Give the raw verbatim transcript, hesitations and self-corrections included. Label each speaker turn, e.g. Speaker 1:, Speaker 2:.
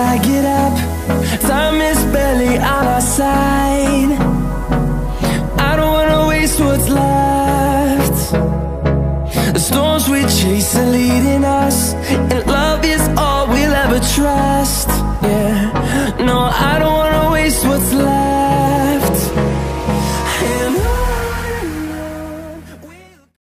Speaker 1: I get up, time is barely on our side. I don't wanna waste what's left. The storms we chase are leading us, and love is all we'll ever trust.